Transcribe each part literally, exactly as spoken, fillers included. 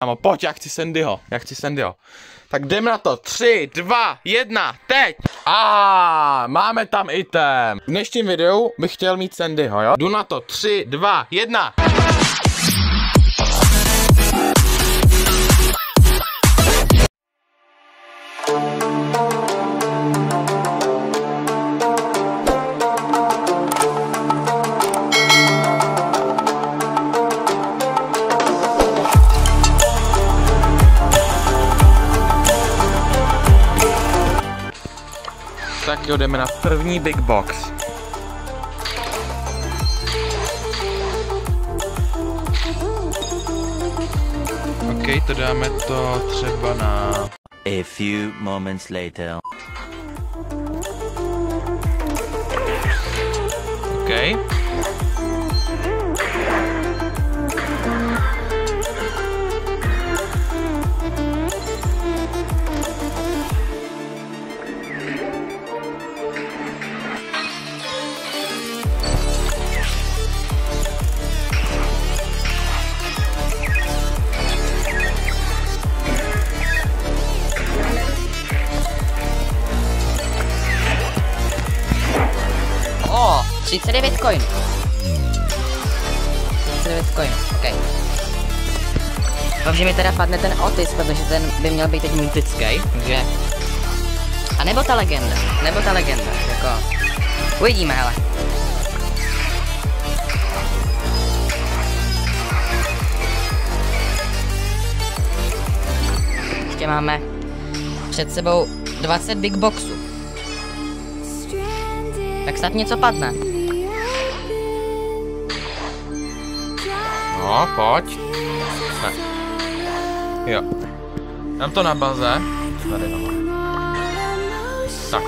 Kámo, pojď, já chci Sandyho, já chci Sandyho. Tak jdem na to, tři, dva, jedna, teď! A máme tam item. V dnešním videu bych chtěl mít Sandyho, jo? Jdu na to, tři, dva, jedna. Tak jo, jdeme na první big box. OK, to dáme to třeba na... A few moments later. OK. třicet devět coin. třicet devět coin, ok. Doufám, že mi teda padne ten Otis, protože ten by měl být teď mytický, takže... A nebo ta legenda, nebo ta legenda, jako... Uvidíme, hele. Ještě máme před sebou dvacet big boxů. Tak snad něco padne. No, pojď. Ne. Jo. Dám to na baze. Tady no. Tak.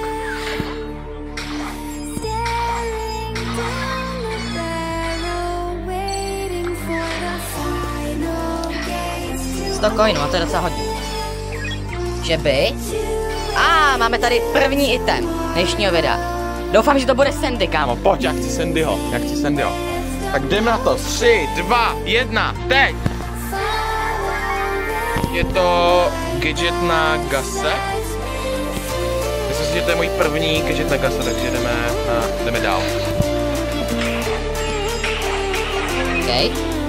sto coinů, a to je docela hodně. Že by? A ah, máme tady první item dnešního videa. Doufám, že to bude Sandy, kámo. Pojď, já chci Sandyho, já chci Sandyho. Tak jdem na to, tři, dva, jedna, teď! Je to gadget na gase. Myslím si, že to je můj první gadget na gase, takže jdeme, na, jdeme dál. OK.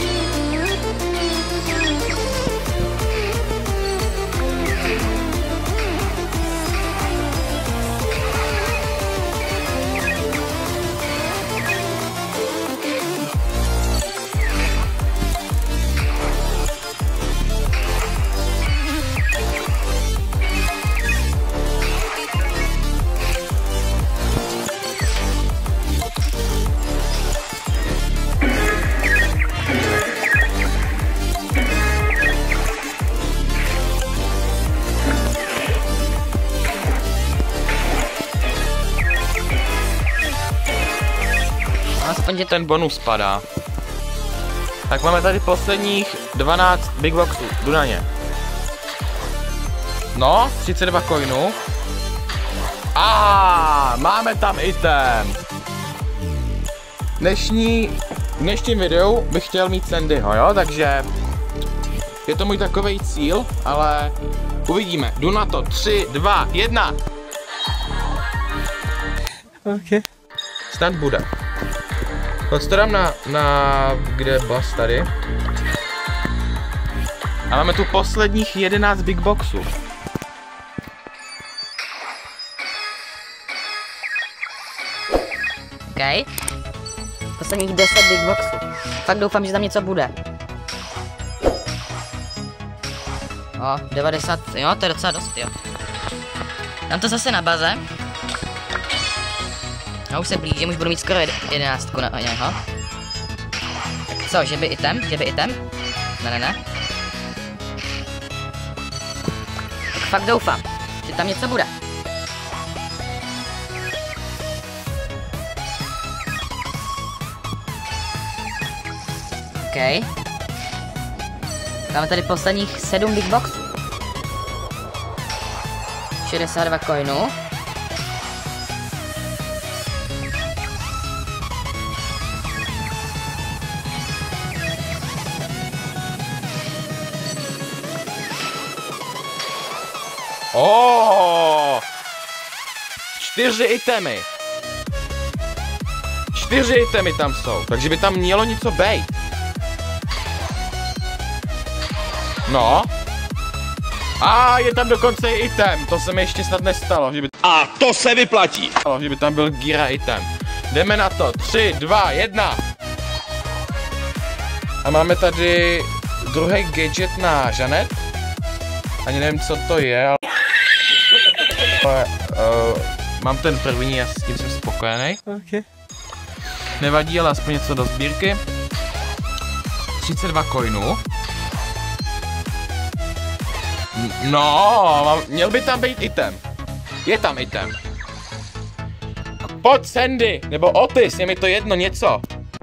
Aspoň, že ten bonus padá. Tak máme tady posledních dvanáct big boxů, jdu na ně. No, třicet dva coinů. A máme tam item. Dnešní, v dnešním videu bych chtěl mít Sandyho, jo, takže je to můj takovej cíl, ale uvidíme. Jdu na to, tři, dva, jedna. OK. Snad bude. Hoď to dám na, na, kde je boss tady. A máme tu posledních jedenáct big boxů. OK. Posledních deset big boxů. Fakt doufám, že tam něco bude. O, devadesát, jo, to je docela dost, jo. Dám to zase na baze. Já už se blížím, už budu mít skoro jedenáctku na něho. Tak co, že by item? Že by item? Ne, ne, ne. Tak fakt doufám, že tam něco bude. OK. Máme tady posledních sedm big boxů. šedesát dva coinů. Oh! Čtyři itemy. Čtyři itemy tam jsou, takže by tam mělo něco být. No. A je tam dokonce i item, to se mi ještě snad nestalo, že by... A to se vyplatí. Že by tam byl Gira item. Jdeme na to, tři, dva, jedna. A máme tady druhý gadget na Žanet. Ani nevím, co to je, ale... ale uh, mám ten první a s tím jsem spokojený. Okay. Nevadí, ale aspoň něco do sbírky. třicet dva coinů. No, mám, měl by tam být item. Je tam item. Pojď Sandy, nebo Otis, je mi to jedno, něco.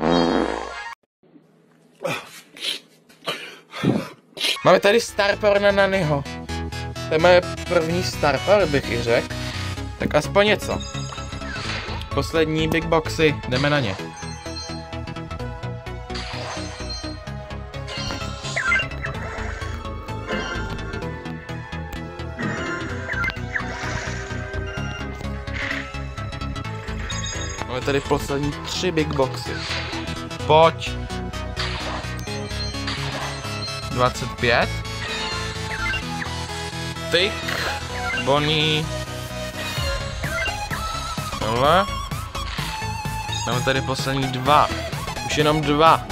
Máme tady Star Power na Nanyho. To je moje první Star Power, bych i řekl. Tak aspoň něco. Poslední big boxy, jdeme na ně. Máme tady poslední tři big boxy. Pojď. dvacet pět. Tyk. Bonnie. Tohle. Máme tady poslední dva. Už jenom dva.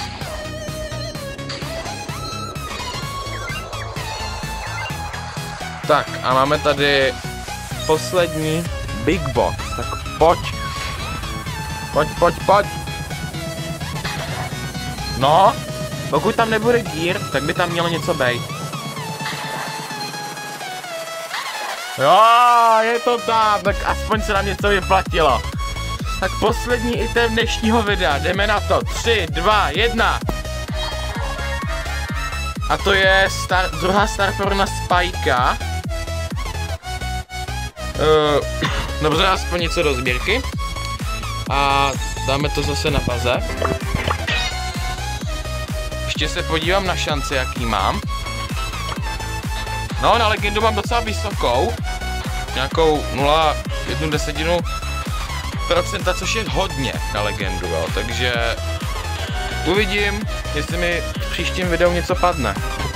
Tak a máme tady poslední big box. Tak pojď. Pojď, pojď, pojď. No, pokud tam nebude gear, tak by tam mělo něco být. Jo, je to tam, tak aspoň se nám něco vyplatilo. Tak poslední item dnešního videa, jdeme na to. tři, dva, jedna. A to je star, druhá Star Power na Spikea. Uh, dobře, aspoň něco do sbírky. A dáme to zase na baze. Ještě se podívám na šance, jaký mám. No, na legendu mám docela vysokou. Nějakou nula celá jedna desetinu procenta, což je hodně na legendu, jo. Takže uvidím, jestli mi v příštím videu něco padne.